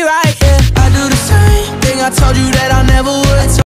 right, yeah. I do the same thing I told you that I never would.